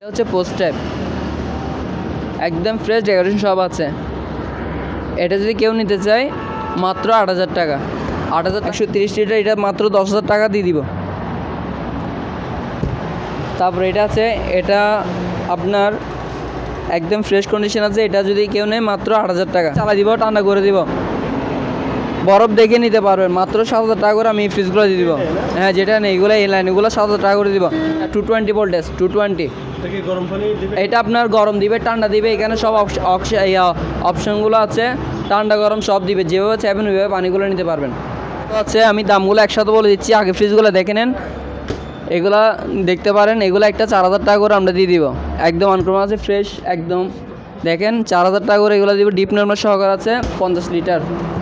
এটা হচ্ছে frost type, একদম ফ্রেশ ডেকোরেশন সব আছে। এটা যদি কেউ নিতে চায় মাত্র ৮,০০০ টাকা। ৮,১৩০ লিটার, এটা মাত্র ১০,০০০ টাকা দিয়ে দিব। তারপরে এটা আছে, এটা আপনার একদম ফ্রেশ কন্ডিশন আছে। এটা যদি কেউ নেয় মাত্র ৮,০০০ টাকা। চালা দিব, ঠান্ডা করে দিব, বরফ দেখে নিতে পারবেন। মাত্র ৭,০০০ টাকা করে আমি ফ্রিজগুলো দিয়ে দিব। হ্যাঁ, যেটা নেই এগুলো এই লাইন, এগুলো ৭,০০০ টাকা করে দিব। 220 ভোল্টেজ, 220। এটা আপনার গরম দিবে, ঠান্ডা দিবে। এখানে সব অপশনগুলো আছে, ঠান্ডা গরম সব দিবে। যেভাবে চাইবেন ওইভাবে পানিগুলো নিতে পারবেন। তো আছে, আমি দামগুলো একসাথে বলে দিচ্ছি। আগে ফ্রিজগুলো দেখে নেন, এগুলা দেখতে পারেন। এগুলো একটা ৪,০০০ টাকা করে আমরা দিয়ে দিব। একদম আনকমন আছে, ফ্রেশ একদম। দেখেন ৪,০০০ টাকা করে এগুলো দিব। ডিপ নরমাল সহকার আছে 50 লিটার।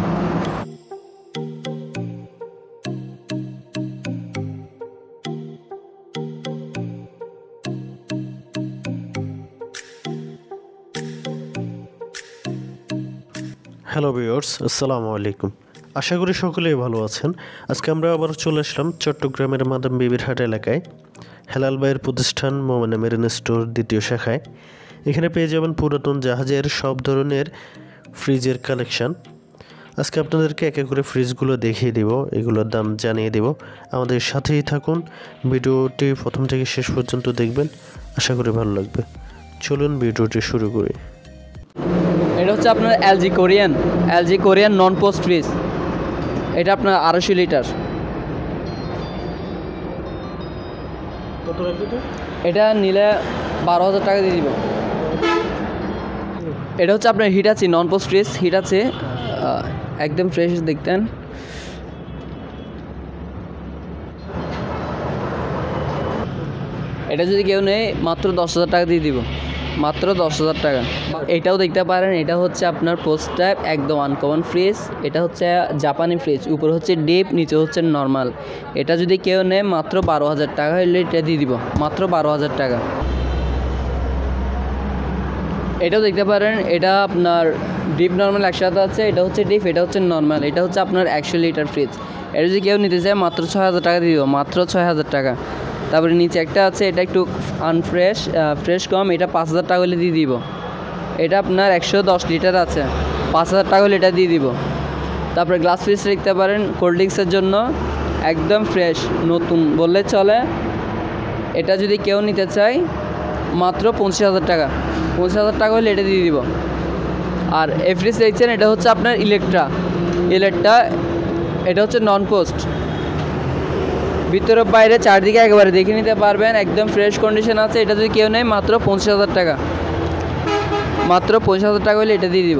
হ্যালো ভিউয়ার্স, আসসালামু আলাইকুম। আশা করি সকলেই ভালো আছেন। আজকে আমরা আবার চলে আসলাম চট্টগ্রামের মাদাম বিবির হাট এলাকায়, হেলাল ভাইয়ের প্রতিষ্ঠান মোমেনা মেরিন স্টোর দ্বিতীয় শাখায়। এখানে পেয়ে যাবেন পুরাতন জাহাজের সব ধরনের ফ্রিজের কালেকশন। আজকে আপনাদেরকে এক এক করে ফ্রিজগুলো দেখিয়ে দেব, এগুলোর দাম জানিয়ে দেব। আমাদের সাথেই থাকুন, ভিডিওটি প্রথম থেকে শেষ পর্যন্ত দেখবেন, আশা করি ভালো লাগবে। চলুন ভিডিওটি শুরু করি। এটা হচ্ছে আপনার LG Korean non frost fridge. এটা আপনার ২৫০ লিটার। এটা নিলে ১২,০০০ টাকা দিয়ে দিব। এটা হচ্ছে আপনার Hitachi non frost fridge, Hitachi একদম ফ্রেশ দেখতেন। এটা যদি কেউ নেয় মাত্র ১০,০০০ টাকা দিয়ে দিব, মাত্র ১০,০০০ টাকা। এটাও দেখতে পারেন, এটা হচ্ছে আপনার পোস্ট টাইপ, একদম আনকমন ফ্রিজ। এটা হচ্ছে জাপানি ফ্রিজ, উপরে হচ্ছে ডিপ, নিচে হচ্ছে নর্মাল। এটা যদি কেউ নেয় মাত্র ১২,০০০ টাকা হলে এটা দিয়ে দিব, মাত্র ১২,০০০ টাকা। এটাও দেখতে পারেন, এটা আপনার ডিপ নর্মাল একসাথে আছে। এটা হচ্ছে ডিপ, এটা হচ্ছে নর্মাল। এটা হচ্ছে আপনার ১০০ লিটার ফ্রিজ। এটা যদি কেউ নিতে চায় মাত্র ৬,০০০ টাকা দিয়ে দিব, মাত্র ৬,০০০ টাকা। তারপরে নিচে একটা আছে, এটা একটু আনফ্রেশ, ফ্রেশ কম। এটা ৫,০০০ টাকা হলে দিয়ে দিব। এটা আপনার ১১০ লিটার আছে, ৫,০০০ টাকা হলে এটা দিয়ে দিব। তারপরে গ্লাস ফ্রিজ দেখতে পারেন, কোল্ড ড্রিঙ্কসের জন্য একদম ফ্রেশ, নতুন বললে চলে। এটা যদি কেউ নিতে চায় মাত্র ২৫,০০০ টাকা, ২৫,০০০ টাকা হলে এটা দিয়ে দিব। আর এই ফ্রিজ দেখছেন, এটা হচ্ছে আপনার ইলেকট্রা। এটা হচ্ছে নন পোস্ট, ভিতরে বাইরে চারদিকে একেবারে দেখে নিতে পারবেন, একদম ফ্রেশ কন্ডিশন আছে। এটা যদি কেউ নেয় মাত্র ২৫,০০০ টাকা, মাত্র ২৫,০০০ টাকা হলে এটা দিয়ে দিব।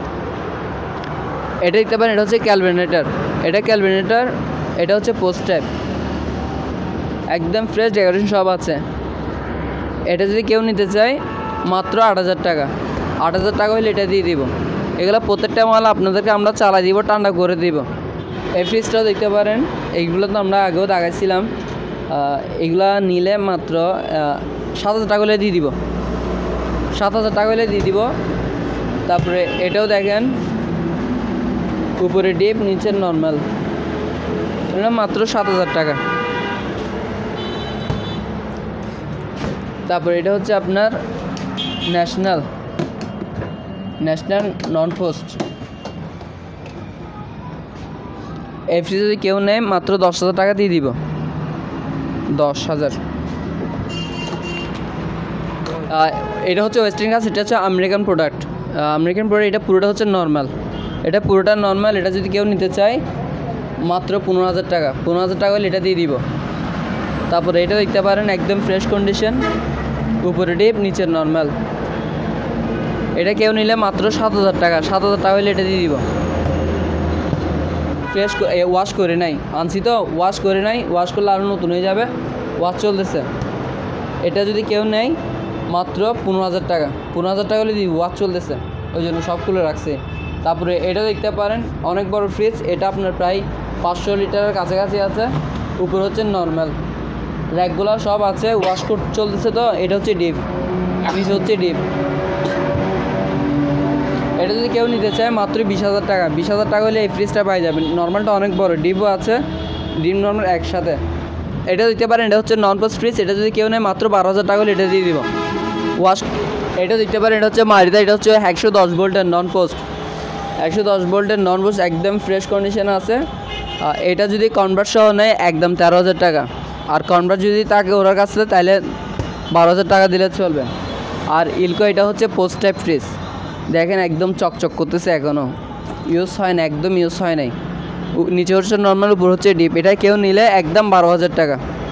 এটা দেখতে পারেন, এটা হচ্ছে ক্যালভিনেটর। এটা হচ্ছে পোস্ট টাইপ, একদম ফ্রেশ ডেকোরেশন সব আছে। এটা যদি কেউ নিতে চায় মাত্র ৮,০০০ টাকা, ৮,০০০ টাকা হলে এটা দিয়ে দিব। এগুলো প্রত্যেকটা মাল আপনাদেরকে আমরা চালাই দিব, ঠান্ডা করে দিব। এই ফ্রিজটাও দেখতে পারেন, এইগুলো তো আমরা আগেও দেখাইছিলাম। এগুলা নিলে মাত্র ৭,০০০ টাকা হলে দিয়ে দিব, ৭,০০০ টাকা হলে দিয়ে দিব। তারপরে এটাও দেখেন, উপরে ডিপ, নিচে নর্মাল। এটা মাত্র ৭,০০০ টাকা। তারপরে এটা হচ্ছে আপনার ন্যাশনাল নন পোস্ট। এই ফ্রিজ যদি কেউ নেয় মাত্র ১০,০০০ টাকা দিয়ে দিব, ১০,০০০। এটা হচ্ছে ওয়েস্টার্ন গাছ, এটা হচ্ছে আমেরিকান প্রোডাক্ট। এটা পুরোটা হচ্ছে নর্মাল, এটা পুরোটা নর্মাল। এটা যদি কেউ নিতে চায় মাত্র ১৫,০০০ টাকা, ১৫,০০০ টাকা হলে এটা দিয়ে দিব। তারপরে এটা দেখতে পারেন, একদম ফ্রেশ কন্ডিশন, উপরে ডিপ, নিচে নর্মাল। এটা কেউ নিলে মাত্র ৭,০০০ টাকা, ৭,০০০ টাকা হলে এটা দিয়ে দিব। ফ্রেশ ওয়াশ করে নাই আনছি, তো ওয়াশ করে নাই, ওয়াশ করলে আরও নতুন হয়ে যাবে, ওয়াশ চলতেছে। এটা যদি কেউ নেয় মাত্র ১৫,০০০ টাকা, ১৫,০০০ টাকা হলে দিব, ওয়াশ চলতেছে, ওই জন্য সব খুলে রাখছে। তারপরে এটা দেখতে পারেন, অনেক বড় ফ্রিজ। এটা আপনার প্রায় ৫০০ লিটারের কাছাকাছি আছে। উপরে হচ্ছে নর্মাল, র্যাকগুলো সব আছে, ওয়াশ চলতেছে। তো এটা হচ্ছে ডিপ, নিচে হচ্ছে ডিপ। এটা যদি কেউ নিতে চায় মাত্র ২০,০০০ টাকা, ২০,০০০ টাকা হলে এই ফ্রিজটা পাই যাবেন। নর্মালটা অনেক বড়, ডিপও আছে, ডিপ নর্মাল একসাথে। এটা দিতে পারেন, এটা হচ্ছে নন পোস্ট ফ্রিজ। এটা যদি কেউ নেয় মাত্র ১২,০০০ টাকা হলে এটা দিয়ে দিব। ওয়াশ এটা দেখতে পারেন, এটা হচ্ছে মারিদা, এটা হচ্ছে 110 ভোল্টের নন পোস্ট, 110 ভোল্টের নন পোস্ট, একদম ফ্রেশ কন্ডিশনে আছে। এটা যদি কনভার্ট সহ নেয় একদম 13,000 টাকা, আর কনভার্ট যদি থাকে ওর কাছে তাহলে 12,000 টাকা দিলে চলবে। আর ইলকো এটা হচ্ছে পোস্ট টাইপ ফ্রিজ, দেখেন একদম চকচক করতেছে, এখনও ইউজ হয় না, একদম ইউজ হয় নাই। নিচে হচ্ছে নর্মাল, উপর হচ্ছে ডিপ। এটা কেউ নিলে একদম 12,000 টাকা,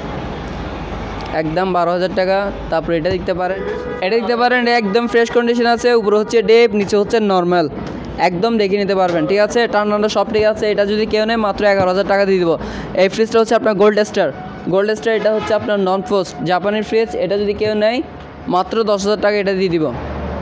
একদম 12,000 টাকা। তারপরে এটা দেখতে পারেন, এটা একদম ফ্রেশ কন্ডিশন আছে, উপরে হচ্ছে ডিপ, নিচে হচ্ছে নর্মাল, একদম দেখে নিতে পারবেন, ঠিক আছে। ঠান্ডা সব ঠিক আছে। এটা যদি কেউ নেয় মাত্র 11,000 টাকা দিয়ে দিব। এই ফ্রিজটা হচ্ছে আপনার গোল্ড স্টার, এটা হচ্ছে আপনার নন পোস্ট জাপানের ফ্রিজ। এটা যদি কেউ নেয় মাত্র 10,000 টাকা এটা দিয়ে দিব।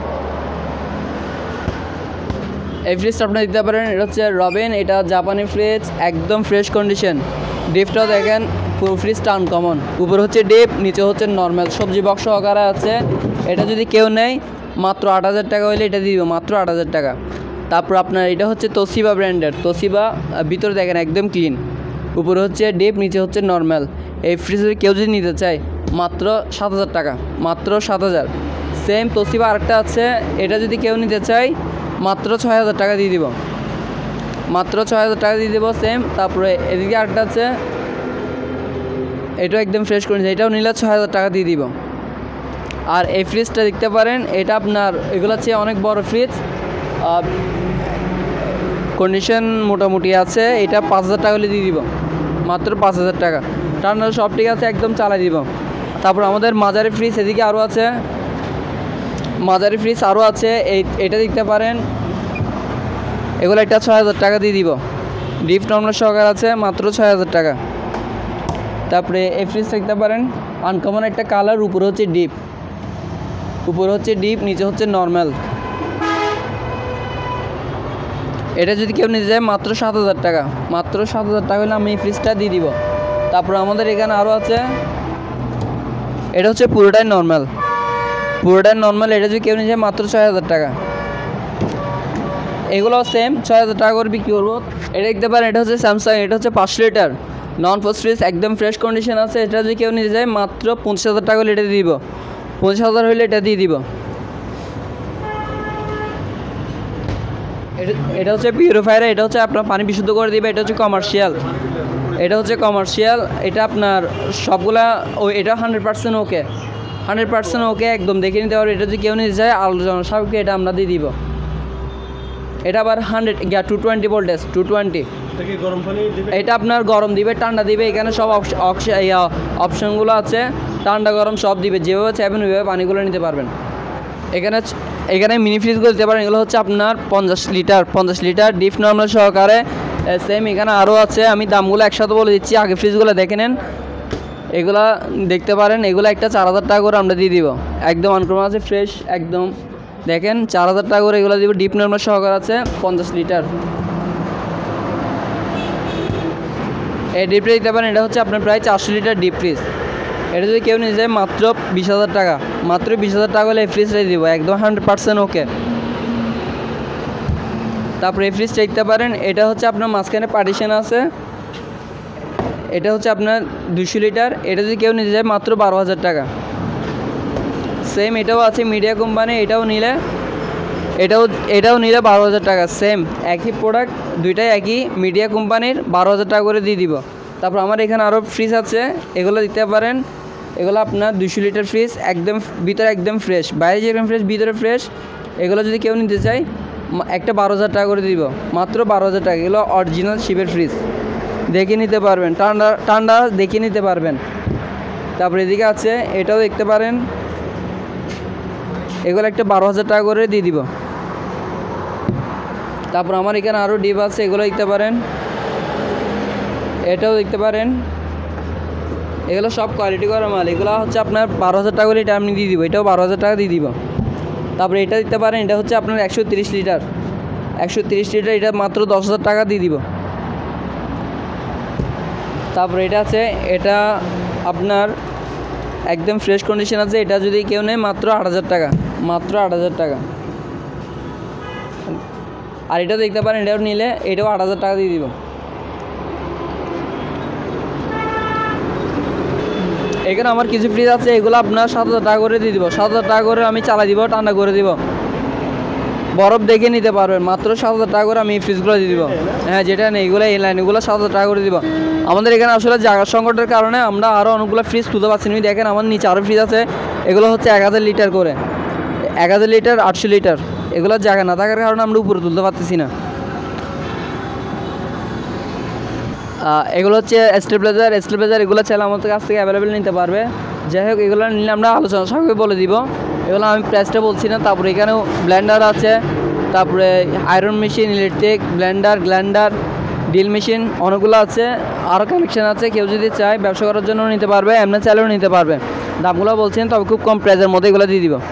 এই ফ্রিজটা আপনারা দিতে পারেন, এটা হচ্ছে রবিন, এটা জাপানি ফ্রিজ, একদম ফ্রেশ কন্ডিশন। ডিপটাও দেখেন পুরো ফ্রিজটা আনকমন, উপরে হচ্ছে ডিপ, নিচে হচ্ছে নর্মাল, সবজি বক্স সহকারে আছে। এটা যদি কেউ নেয় মাত্র 8,000 টাকা হলে এটা দিয়ে দিব, মাত্র 8,000 টাকা। তারপর আপনার এটা হচ্ছে তোশিবা ব্র্যান্ডের, তোশিবা, ভিতরে দেখেন একদম ক্লিন, উপরে হচ্ছে ডিপ, নিচে হচ্ছে নর্মাল। এই ফ্রিজ কেউ যদি নিতে চায় মাত্র 7,000 টাকা, মাত্র 7,000। সেম তোশিবা আরেকটা আছে, এটা যদি কেউ নিতে চায় মাত্র 6,000 টাকা দিয়ে দিব, মাত্র 6,000 টাকা দিয়ে দেবো সেম। তারপরে এদিকে আরেকটা আছে, এটাও একদম ফ্রেশ করেছে, এটাও নিলে 6,000 টাকা দিয়ে দিব। আর এই ফ্রিজটা দেখতে পারেন, এটা আপনার এগুলো চেয়ে অনেক বড় ফ্রিজ, কন্ডিশন মোটামুটি আছে। এটা 5,000 টাকা হলে দিয়ে দিব, মাত্র 5,000 টাকা। ঠান্ডা সব ঠিক আছে, একদম চালাই দিব। তারপর আমাদের মাঝারি ফ্রিজ এদিকে আরও আছে, মাঝারি ফ্রিজ আরও আছে। এটা দেখতে পারেন, এগুলো একটা 6,000 টাকা দিয়ে দিব, ডিপ নর্মাল সহকার আছে, মাত্র 6,000 টাকা। তারপরে এই ফ্রিজ দেখতে পারেন, আনকমন একটা কালার, উপরে হচ্ছে ডিপ, উপরে হচ্ছে ডিপ, নিচে হচ্ছে নর্মাল। এটা যদি কেউ নিতে যায় মাত্র 7,000 টাকা, মাত্র 7,000 টাকা হলে আমি এই ফ্রিজটা দিয়ে দিব। তারপর আমাদের এখানে আরও আছে, এটা হচ্ছে পুরোটাই নর্মাল, এটা যদি কেউ নিতে যায় মাত্র 6,000 টাকা। এগুলো সেম 6,000 টাকা করে বিক্রি করবো। এটা দেখতে পারেন, এটা হচ্ছে স্যামসাং, এটা হচ্ছে 5 লিটার নন পোস্ট ফ্রিজ, একদম ফ্রেশ কন্ডিশন আছে। এটা যদি কেউ নিতে যায় মাত্র 50,000 টাকা হলে এটা দিয়ে দিব, 50,000 হলে এটা দিয়ে দিব। এটা হচ্ছে পিউরিফায়ার, এটা হচ্ছে আপনার পানি বিশুদ্ধ করে দিবে। এটা হচ্ছে কমার্শিয়াল, এটা আপনার সবগুলা এটা 100% ওকে, 100% ওকে, একদম দেখে নিতে পারবে। এটা যদি কেউ নিতে যায় আলোচনা সাপেক্ষে এটা আমরা দিয়ে দিব। এটা আবার 220 ভোল্টেজ, 220। এটা আপনার গরম দিবে, ঠান্ডা দিবে, এখানে সব অপশনগুলো আছে, ঠান্ডা গরম সব দিবে, যেভাবে চাইবেন ওইভাবে পানিগুলো নিতে পারবেন। এখানে মিনি ফ্রিজগুলো দিতে পারেন, এগুলো হচ্ছে আপনার 50 লিটার ডিপ নর্মাল সহকারে। সেম এখানে আরও আছে, আমি দামগুলো একসাথে বলে দিচ্ছি, আগে ফ্রিজগুলো দেখে নেন। এগুলা দেখতে পারেন, এগুলো একটা 4,000 টাকা করে আমরা দিয়ে দিব, একদম আনকমন আছে, ফ্রেশ একদম। দেখেন 4,000 টাকা করে এগুলো দিব, ডিপ নর্মাল সহকারে আছে, 50 লিটার। এই ডিপ ফ্রিজ দিতে পারেন, এটা হচ্ছে আপনার প্রায় 400 লিটার ডিপ ফ্রিজ। এটা যদি কেউ নিয়ে যায় মাত্র 20,000 টাকা, মাত্র 20,000 টাকা হলে এই ফ্রিজটা দিব, একদম 100% ওকে। তারপরে এই ফ্রিজটা দেখতে পারেন, এটা হচ্ছে আপনার মাঝখানে পার্টিশন আছে, এটা হচ্ছে আপনার 200 লিটার। এটা যদি কেউ নিতে যায় মাত্র 12,000 টাকা। সেম এটাও আছে মিডিয়া কোম্পানি, এটাও নিলে 12,000 টাকা। সেম একই প্রোডাক্ট, দুইটাই একই মিডিয়া কোম্পানির, 12,000 টাকা করে দিয়ে দিব। তারপর আমার এখানে আরও ফ্রিজ আছে, এগুলো দিতে পারেন। এগুলো আপনার 200 লিটার ফ্রিজ, একদম ভিতরে একদম ফ্রেশ, বাইরে যেরকম ফ্রেশ ভিতরে ফ্রেশ। এগুলো যদি কেউ নিতে চায় একটা 12,000 টাকা করে দিব, মাত্র 12,000 টাকা। এগুলো অরিজিনাল শিপের ফ্রিজ, দেখে নিতে পারবেন, ঠান্ডা দেখে নিতে পারবেন। তারপর এদিকে আছে, এটাও দেখতে পারেন, এগুলো একটা 12,000 টাকা করে দিয়ে দিব। তারপর আমার এখানে আরও ডিপ আছে, এগুলো দেখতে পারেন, এটাও দেখতে পারেন। এগুলো সব কোয়ালিটি করা মাল, এগুলো হচ্ছে আপনার 12,000 টাকা করে এটা আমি দিয়ে দিব, এটাও 12,000 টাকা দিয়ে দিব। তারপরে এটা দিতে পারেন, এটা হচ্ছে আপনার 130 লিটার, এটা মাত্র 10,000 টাকা দিয়ে দিব। তারপরে এটা আছে, এটা আপনার একদম ফ্রেশ কন্ডিশন আছে। এটা যদি কেউ নেয় মাত্র 8,000 টাকা, মাত্র 8,000 টাকা। আর এটাও দেখতে পারেন, এটাও নিলে এটাও 8,000 টাকা দিয়ে দিব। এখানে আমার কিছু ফ্রিজ আছে, এগুলো আপনার 7,000 টাকা করে দিয়ে দিব। 7,000 টাকা করে আমি চালাই দিব, ঠান্ডা করে দিব, বরফ দেখে নিতে পারবেন। মাত্র 7,000 টাকা করে আমি ফ্রিজগুলো দিয়ে দিব। হ্যাঁ, যেটা নেই এগুলো এই লাইন, এগুলো 7,000 টাকা করে দিব। আমাদের এখানে আসলে জায়গার সংকটের কারণে আমরা আরও অনেকগুলো ফ্রিজ তুলতে পারছি না। দেখেন আমার নিচে আরও ফ্রিজ আছে, এগুলো হচ্ছে 1000 লিটার করে, 1000 লিটার 800 লিটার। এগুলো জায়গা না থাকার কারণে আমরা উপরে তুলতে পারতেছি না। এগুলো হচ্ছে স্টেবিলাইজার, এগুলো চাইলে আমাদের কাছ থেকে অ্যাভেলেবেল নিতে পারবে। যাই হোক, এগুলো নিলে আমরা আলোচনা সবাইকে বলে দিব। এগুলো আমি প্রাইসটা বলছি না। তারপরে এখানেও ব্লেন্ডার আছে, তারপরে আয়রন মেশিন, ইলেকট্রিক ব্লেন্ডার, গ্ল্যান্ডার, ডিল মেশিন অনেকগুলো আছে, আরও কালেকশন আছে। কেউ যদি চায় ব্যবসা করার জন্য নিতে পারবে, এমনি চাইলেও নিতে পারবে। দামগুলো বলছেন, তবে খুব কম প্রাইসের মধ্যে এগুলো দিয়ে দিব।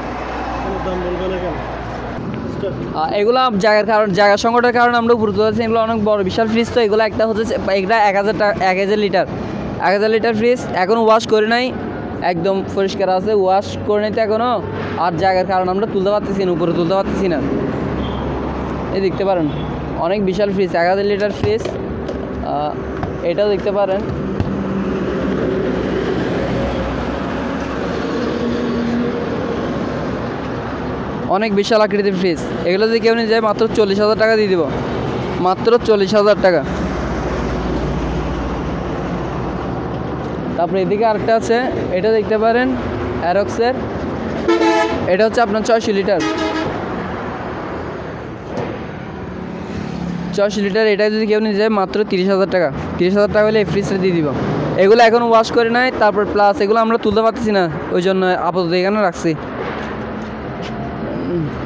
এগুলো জায়গার সংকটের কারণে আমরা উপরে তুলেছি। এগুলো অনেক বড় বিশাল ফ্রিজ, তো এগুলো একটা হচ্ছে এটা 1000 লিটার, 1000 লিটার ফ্রিজ। এখন ওয়াশ করে নাই, একদম পরিষ্কার আছে, ওয়াশ করে নিতে এখনও। আর জায়গার কারণে আমরা তুলতে পারতেছি না, উপরে তুলতে পারতেছি না। এই দেখতে পারেন অনেক বিশাল ফ্রিজ, 1000 লিটার ফ্রিজ। এটাও দেখতে পারেন। অনেক বিশাল আকৃতির ফ্রিজ। এগুলো যদি কেউ নিয়ে যায় মাত্র 40,000 টাকা দিয়ে দিব, মাত্র 40,000 টাকা। তারপরে এদিকে আরেকটা আছে, এটা দেখতে পারেন অ্যারক্সের। এটা হচ্ছে আপনার 600 লিটার, 600 লিটার। এটা যদি কেউ নিয়ে যায় মাত্র 30,000 টাকা। 30,000 টাকা হলে এই ফ্রিজটা দিয়ে দিব। এগুলো এখন ওয়াশ করে নাই, তারপর প্লাস এগুলো আমরা তুলতে পারতেছি না, ওই জন্য আপাতত এখানে রাখছি।